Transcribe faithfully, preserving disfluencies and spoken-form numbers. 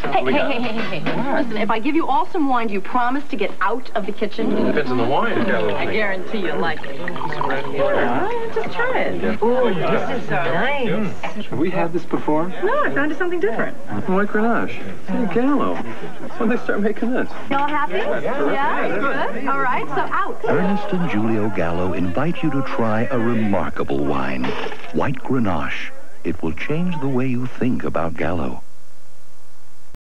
Hey, hey, hey, hey, hey, hey. Listen, if I give you all some wine, do you promise to get out of the kitchen? It depends on the wine, Gallo. I guarantee you like it. Yeah, just try it. Ooh, this is nice. Have we had this before? No, I found you something different. White Grenache. Hey, Gallo. When did they start making this? Y'all happy? Yeah, good. All right, so out. Ernest and Julio Gallo invite you to try a remarkable wine, White Grenache. It will change the way you think about Gallo.